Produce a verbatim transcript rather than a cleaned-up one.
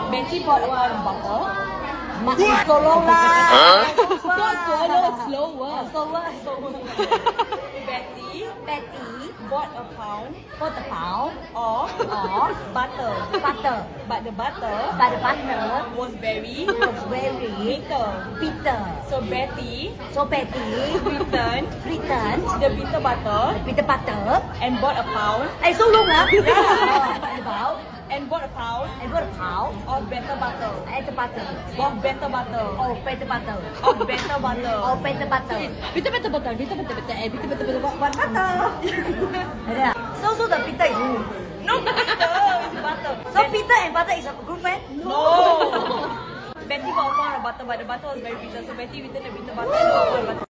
Betty bought a pound of butter. Mak tolong lah. Not slower, slower. Slower, slower. Betty Betty bought a pound bought a pound of of butter. butter. But the butter But the butter was very was very bitter. bitter. So Betty So Betty returned returned the bitter butter with the butter. and bought a pound Eh, so long ah. Yeah. About and bought a pound I bought a pound of better butter. and the butter. Of better butter. Oh, better butter. Of better butter. Oh, better butter. Bitter better butter. Bitter better better. Eh, bitter better better butter. Butter. Ada. So so the Peter is who? No bitter. It's butter. So Peter and butter is a good friend? No. Betty bought a pound of butter, but the butter was very bitter. So Betty returned the bitter butter and bought a pound of butter.